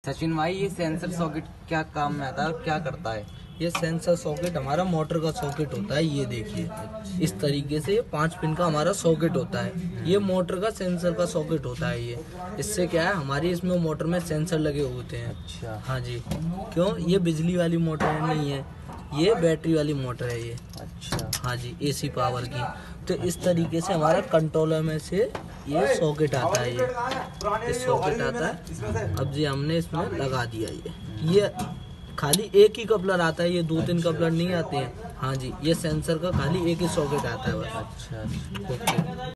सचिन भाई, ये sensor socket क्या काम में आता है और क्या करता है? ये सेंसर सॉकेट हमारा मोटर का सॉकेट होता है। ये देखिए इस तरीके से ये 5 पिन का हमारा सॉकेट होता है। ये मोटर का सेंसर का सॉकेट होता है। ये इससे क्या है, हमारी इसमें मोटर में सेंसर लगे होते हैं। अच्छा। हाँ जी। क्यों, ये बिजली वाली मोटर नहीं है, ये बैटरी वाली मोटर है ये। अच्छा। हाँ जी, एसी पावर की। तो इस तरीके से हमारा कंट्रोलर में से ये सॉकेट आता है। ये सॉकेट आता है। अब जी हमने इसमें लगा दिया। ये खाली एक ही कपलर आता है, ये 2-3 कपलर नहीं आते हैं। हाँ जी, ये सेंसर का खाली एक ही सॉकेट आता है बस। अच्छा। ओके।